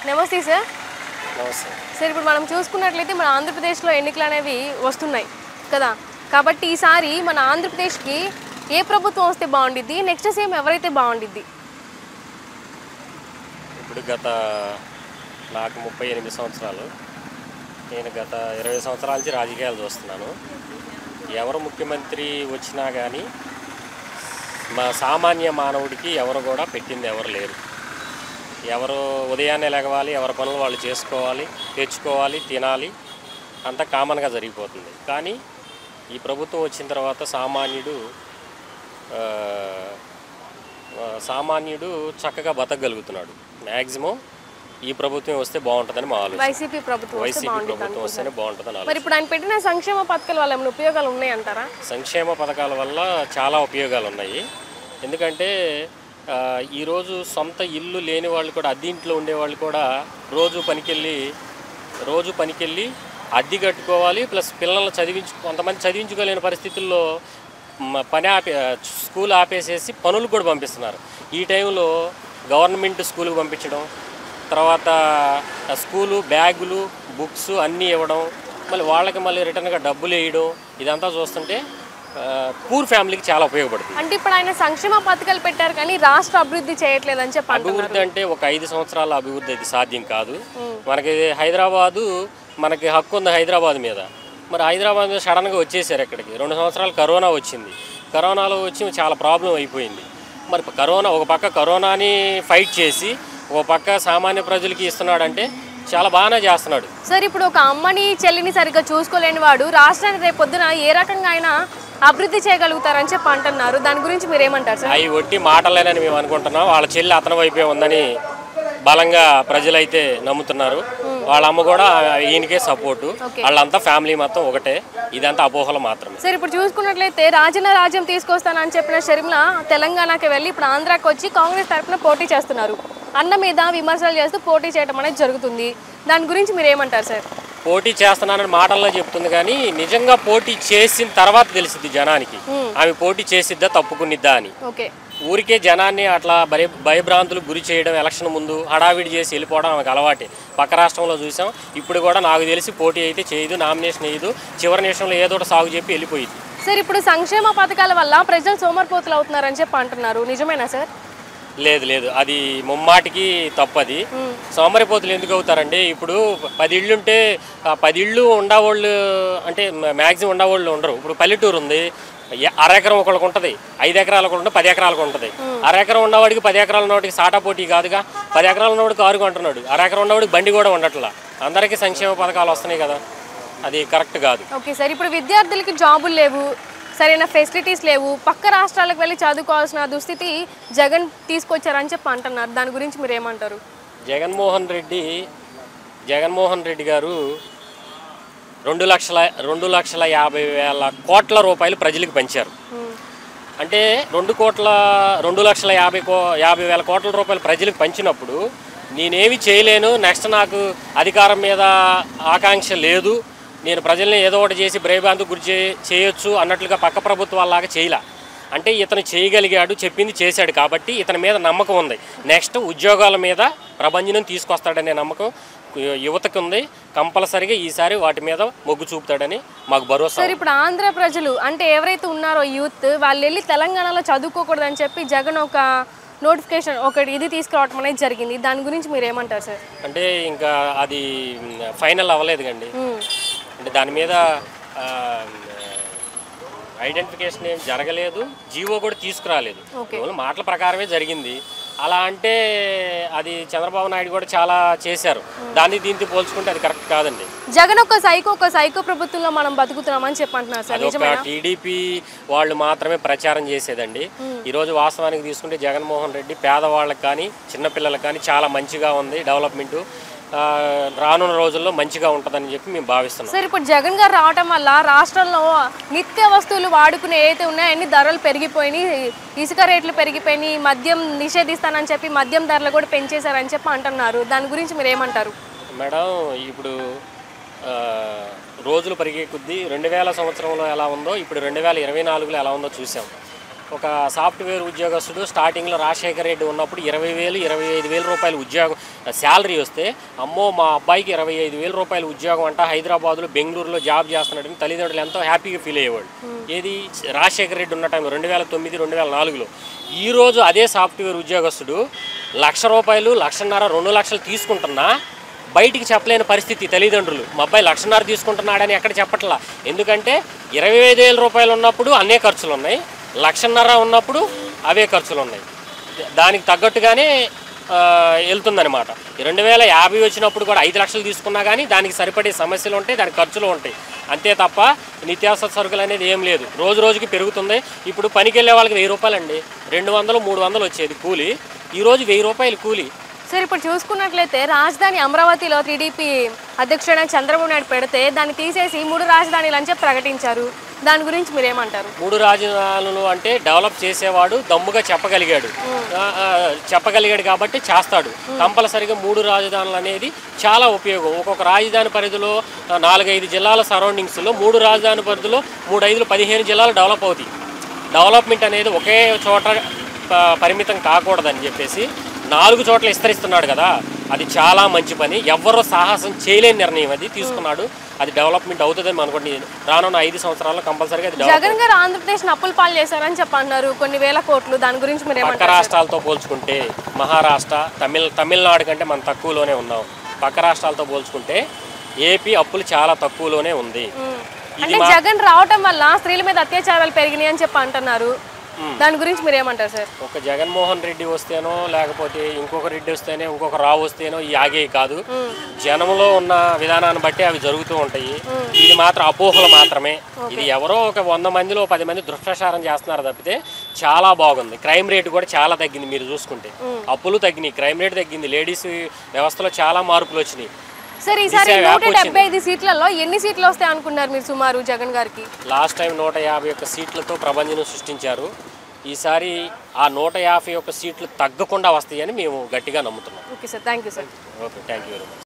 నమస్తే సార్. నమస్తే సార్, ఇప్పుడు మనం చూసుకున్నట్లయితే మన ఆంధ్రప్రదేశ్లో ఎన్నికలు అనేవి వస్తున్నాయి కదా. కాబట్టి ఈసారి మన ఆంధ్రప్రదేశ్కి ఏ ప్రభుత్వం వస్తే బాగుండిద్ది, నెక్స్ట్ సీఎం ఎవరైతే బాగుండిద్ది? ఇప్పుడు నాకు 38 సంవత్సరాలు. నేను గత 20 సంవత్సరాల నుంచి రాజకీయాలు చూస్తున్నాను. ఎవరు ముఖ్యమంత్రి వచ్చినా కానీ మా సామాన్య మానవుడికి ఎవరు కూడా పెట్టింది ఎవరు లేరు. ఎవరు ఉదయాన్నే లెగవాలి, ఎవరి పనులు వాళ్ళు చేసుకోవాలి, తెచ్చుకోవాలి, తినాలి, అంతా కామన్గా జరిగిపోతుంది. కానీ ఈ ప్రభుత్వం వచ్చిన తర్వాత సామాన్యుడు చక్కగా బతకగలుగుతున్నాడు. మ్యాక్సిమం ఈ ప్రభుత్వం వస్తే బాగుంటుందని మా ఆలోచన. వైసీపీ ప్రభుత్వం వస్తేనే బాగుంటుందని. మరి ఇప్పుడు ఆయన పెట్టిన సంక్షేమ పథకాల వల్ల ఏమైనా ఉపయోగాలు ఉన్నాయంటారా? సంక్షేమ పథకాల వల్ల చాలా ఉపయోగాలు ఉన్నాయి. ఎందుకంటే ఈరోజు సొంత ఇల్లు లేని వాళ్ళు కూడా, అద్దెంట్లో ఉండేవాళ్ళు కూడా రోజు పనికెళ్ళి అద్దె కట్టుకోవాలి. ప్లస్ పిల్లల్ని కొంతమంది చదివించుకోలేని పరిస్థితుల్లో స్కూల్ ఆపేసేసి పనులు కూడా పంపిస్తున్నారు. ఈ టైంలో గవర్నమెంట్ స్కూల్కి పంపించడం, తర్వాత స్కూలు బ్యాగులు, బుక్స్ అన్నీ ఇవ్వడం, మళ్ళీ రిటర్న్గా డబ్బులు వేయడం, ఇదంతా చూస్తుంటే పూర్ ఫ్యామిలీకి చాలా ఉపయోగపడుతుంది. అంటే ఇప్పుడు ఆయన సంక్షేమ పథకాలు పెట్టారు కానీ రాష్ట్ర అభివృద్ధి చేయట్లేదని చెప్పి. అభివృద్ధి అంటే ఒక 5 సంవత్సరాల అభివృద్ధి అది సాధ్యం కాదు. మనకి హక్కు ఉంది హైదరాబాద్ మీద. మరి హైదరాబాద్ మీద సడన్గా వచ్చేసారు ఇక్కడికి. 2 సంవత్సరాలు కరోనా వచ్చింది. కరోనాలో వచ్చి చాలా ప్రాబ్లం అయిపోయింది. మరి ఒక పక్క కరోనాని ఫైట్ చేసి ఒక పక్క సామాన్య ప్రజలకి ఇస్తున్నాడంటే చాలా బాగానే చేస్తున్నాడు. సార్, ఇప్పుడు ఒక అమ్మని చెల్లిని సరిగ్గా చూసుకోలేని వాడు రాష్ట్రాన్ని రేపు పొద్దున ఏ రకంగా అయినా అభివృద్ధి చేయగలుగుతారని చెప్పి అంటున్నారు. దాని గురించి మీరు ఏమంటారు సార్? అవి ఒట్టి మాటలేనని మేము అనుకుంటున్నాం. వాళ్ళ చెల్లి అతని వైపే ఉందని బలంగా ప్రజలైతే నమ్ముతున్నారు. వాళ్ళ అమ్మ కూడా ఈయనకే సపోర్టు. వాళ్ళంతా ఫ్యామిలీ మొత్తం ఒకటే. ఇదంతా అపోహలు మాత్రమే. సార్, ఇప్పుడు చూసుకున్నట్లయితే రాజ్యం తీసుకొస్తానని చెప్పిన షర్మిల తెలంగాణకి వెళ్ళి ఇప్పుడు ఆంధ్రాకి వచ్చి కాంగ్రెస్ తరఫున పోటీ చేస్తున్నారు. అన్న మీద విమర్శలు చేస్తూ పోటీ చేయడం అనేది జరుగుతుంది. దాని గురించి మీరు ఏమంటారు సార్? పోటీ చేస్తున్నానని మాటల్లో చెప్తుంది కానీ నిజంగా పోటీ చేసిన తర్వాత తెలిసిద్ది జనానికి ఆమె పోటీ చేసిద్దా తప్పుకునిద్దా అని. ఊరికే జనాన్ని అట్లా భయభ్రాంతులకు గురి చేయడం, ఎలక్షన్ ముందు హడావిడి చేసి వెళ్ళిపోవడం ఆమెకు అలవాటే. పక్క రాష్ట్రంలో చూసాం. ఇప్పుడు కూడా నాకు తెలిసి పోటీ అయితే చేయదు, నామినేషన్ వేయదు, చివరి నిమిషంలో ఏదో ఒకటి సాగు చెప్పి వెళ్ళిపోయింది. సార్, ఇప్పుడు సంక్షేమ పథకాల వల్ల ప్రజలు సోమరిపోతులు అవుతున్నారని చెప్పి అంటున్నారు. నిజమేనా సార్? లేదు, అది ముమ్మాటికి తప్పది. సోమరిపోతులు ఎందుకు అవుతారండి? ఇప్పుడు 10 ఇళ్ళు ఉంటే 10 ఇళ్ళు ఉండేవాళ్ళు అంటే మ్యాక్సిమం ఉండేవాళ్ళు ఉండరు. ఇప్పుడు పల్లెటూరు ఉంది, అరెకరం ఒకళ్ళకి ఉంటుంది, 5 ఎకరాలకు ఉంటుంది, 10 ఎకరాలకు ఉంటుంది. అరెకరం ఉన్నవాడికి 10 ఎకరాల ఉన్నవాడికి సాటా పోటీ కాదుగా. 10 ఎకరాల ఉన్నవాడికి కారు కొంటున్నాడు, అరెకరం ఉన్నవాడికి బండి కూడా ఉండట్లా. అందరికీ సంక్షేమ పథకాలు వస్తున్నాయి కదా, అది కరెక్ట్ కాదు. ఓకే సార్, ఇప్పుడు విద్యార్థులకి జాబులు లేవు, సరైన ఫెసిలిటీస్ లేవు, పక్క రాష్ట్రాలకు వెళ్ళి చదువుకోవాల్సిన దుస్థితి జగన్ తీసుకొచ్చారని చెప్పి అంటున్నారు. దాని గురించి మీరు ఏమంటారు? జగన్మోహన్ రెడ్డి గారు 2,50,000 కోట్ల రూపాయలు ప్రజలకు పంచారు. అంటే 2,50,000 కోట్ల రూపాయలు ప్రజలకు పంచినప్పుడు నేనేమి చేయలేను, నెక్స్ట్ నాకు అధికారం మీద ఆకాంక్ష లేదు, నేను ప్రజల్ని ఏదో ఒకటి చేసి భయభ్రాంతికి గురి చేయొచ్చు అన్నట్లుగా పక్క ప్రభుత్వాలాగా చేయలే. అంటే ఇతను చేయగలిగాడు, చెప్పింది చేశాడు కాబట్టి ఇతని మీద నమ్మకం ఉంది. నెక్స్ట్ ఉద్యోగాల మీద ప్రభంజనం తీసుకొస్తాడనే నమ్మకం యువతకు ఉంది. కంపల్సరీగా ఈసారి వాటి మీద మొగ్గు చూపుతాడని మాకు భరోసా. సార్, ఇప్పుడు ఆంధ్ర ప్రజలు అంటే ఎవరైతే ఉన్నారో యూత్, వాళ్ళు వెళ్ళి తెలంగాణలో చదువుకోకూడదని చెప్పి జగన్ ఒక నోటిఫికేషన్ ఇది తీసుకురావడం అనేది జరిగింది. దాని గురించి మీరు ఏమంటారు సార్? అంటే ఇంకా అది ఫైనల్ అవ్వలేదు కండి. అంటే దాని మీద ఐడెంటిఫికేషన్ ఏం జరగలేదు, జీవో కూడా తీసుకురాలేదు. మాటల ప్రకారమే జరిగింది. అలా అంటే అది చంద్రబాబు నాయుడు కూడా చాలా చేశారు. దీంతో పోల్చుకుంటే అది కరెక్ట్ కాదండి. జగన్ ఒక సైకో ప్రభుత్వంలో మనం బతుకుతున్నామని చెప్పంటున్నారు సార్. ఒక టీడీపీ వాళ్ళు మాత్రమే ప్రచారం చేసేదండి. ఈరోజు వాస్తవానికి తీసుకుంటే జగన్మోహన్ రెడ్డి పేదవాళ్ళకి కానీ చిన్నపిల్లలకు కానీ చాలా మంచిగా ఉంది డెవలప్మెంట్. రానున్న రోజుల్లో మంచిగా ఉంటుందని చెప్పి మేము భావిస్తున్నాం. సార్, ఇప్పుడు జగన్ గారు రావడం వల్ల రాష్ట్రంలో నిత్య వస్తువులు వాడుకునే ఏదైతే ఉన్నాయో అన్ని ధరలు పెరిగిపోయినాయి, ఇసుక రేట్లు పెరిగిపోయినాయి, మద్యం నిషేధిస్తానని చెప్పి మద్యం ధరలు కూడా పెంచేశారని చెప్పి అంటున్నారు. దాని గురించి మీరు ఏమంటారు? మేడం, ఇప్పుడు రోజులు పెరిగే కొద్దీ 2000 సంవత్సరంలో ఎలా ఉందో ఇప్పుడు 2024లో ఎలా ఉందో చూసాం. ఒక సాఫ్ట్వేర్ ఉద్యోగస్తుడు స్టార్టింగ్లో రాజశేఖర రెడ్డి ఉన్నప్పుడు 20,000 25,000 రూపాయలు ఉద్యోగం శాలరీ వస్తే, అమ్మో మా అబ్బాయికి 25,000 రూపాయలు ఉద్యోగం అంట హైదరాబాద్లో బెంగళూరులో జాబ్ చేస్తున్నాడని తల్లిదండ్రులు ఎంతో హ్యాపీగా ఫీల్ అయ్యేవాడు. ఏది రాజశేఖర రెడ్డి ఉన్న టైంలో 2009 2004లో. ఈరోజు అదే సాఫ్ట్వేర్ ఉద్యోగస్తుడు 1,00,000 రూపాయలు 1,50,000 2 లక్షలు తీసుకుంటున్నా బయటికి చెప్పలేని పరిస్థితి. తల్లిదండ్రులు మా అబ్బాయి 1,50,000 తీసుకుంటున్నాడని ఎక్కడ చెప్పట్లా. ఎందుకంటే 25,000 రూపాయలు ఉన్నప్పుడు అన్నే ఖర్చులు ఉన్నాయి, 1,50,000 ఉన్నప్పుడు అవే ఖర్చులు ఉన్నాయి. దానికి తగ్గట్టుగానే వెళ్తుందనమాట. 2050 వచ్చినప్పుడు కూడా 5 లక్షలు తీసుకున్నా కానీ దానికి సరిపడే సమస్యలు ఉంటాయి, దానికి ఖర్చులు ఉంటాయి. అంతే తప్ప నిత్యావసర సరుకులు అనేది ఏం లేదు. రోజు రోజుకి పెరుగుతుంది. ఇప్పుడు పనికి వెళ్ళే వాళ్ళకి 1,000 రూపాయలండి, 200 300 వచ్చేది కూలి, ఈరోజు 1,000 రూపాయలు కూలి. సార్ ఇప్పుడు చూసుకున్నట్లయితే రాజధాని అమరావతిలో టీడీపీ అధ్యక్షుడైన చంద్రబాబు నాయుడు పెడితే దాన్ని తీసేసి 3 రాజధానులు అని చెప్పి ప్రకటించారు. దాని గురించి మీరేమంటారు? 3 రాజధానులు అంటే డెవలప్ చేసేవాడు దమ్ముగా చెప్పగలిగాడు కాబట్టి చేస్తాడు. కంపల్సరిగా 3 రాజధానులు అనేది చాలా ఉపయోగం. ఒక్కొక్క రాజధాని పరిధిలో 4-5 జిల్లాల సరౌండింగ్స్లో 3 రాజధాని పరిధిలో 3-5 15 జిల్లాలు డెవలప్ అవుతాయి. డెవలప్మెంట్ అనేది ఒకే చోట పరిమితం కాకూడదని చెప్పేసి 4 చోట్ల విస్తరిస్తున్నాడు కదా, అది చాలా మంచి పని. ఎవ్వరూ సాహసం చేయలేని నిర్ణయం అది తీసుకున్నాడు. అది డెవలప్మెంట్ అవుతుందని అనుకోండి. రానున్న 5 సంవత్సరాల్లో కంపల్సరీగా అది జగన్ గారు ఆంధ్రప్రదేశ్ అప్పులు పాలు చేశారని చెప్పన్నారు, కొన్ని వేల కోట్లు. దాని గురించి మీరు పక్క రాష్ట్రాలతో పోల్చుకుంటే మహారాష్ట్ర తమిళనాడు కంటే మనం తక్కువలోనే ఉన్నాం. పక్క రాష్ట్రాలతో పోల్చుకుంటే ఏపీ అప్పులు చాలా తక్కువలోనే ఉంది. అంటే జగన్ రావటం వల్ల స్త్రీల మీద అత్యాచారాలు పెరిగినాయి అని చెప్పి అంటున్నారు. దాని గురించి మీరు ఏమంటారు సార్? ఒక జగన్మోహన్ రెడ్డి వస్తేనో లేకపోతే ఇంకొక రెడ్డి వస్తేనే ఇంకొక రావు వస్తేనో ఈ ఆగే కాదు. జనంలో ఉన్న విధానాన్ని బట్టి అవి జరుగుతూ ఉంటాయి. ఇది మాత్రం అపోహలు మాత్రమే. ఇది ఎవరో ఒక 100 మందిలో 10 మంది దుష్ప్రచారం చేస్తున్నారు తప్పితే చాలా బాగుంది. క్రైమ్ రేటు కూడా చాలా తగ్గింది. మీరు చూసుకుంటే అప్పులు తగ్గినాయి, క్రైమ్ రేటు తగ్గింది, లేడీస్ వ్యవస్థలో చాలా మార్పులు వచ్చినాయి. సార్ ఈసారి 175 సీట్లలో ఎన్ని సీట్లు వస్తాయి అనుకున్నారు మీరు సుమారు జగన్ గారికి? లాస్ట్ టైం 151 సీట్లతో ప్రభంజనం సృష్టించారు. ఈసారి ఆ 151 సీట్లు తగ్గకుండా వస్తాయని మేము గట్టిగా నమ్ముతున్నాం. Okay sir, thank you sir. Okay, thank you very much.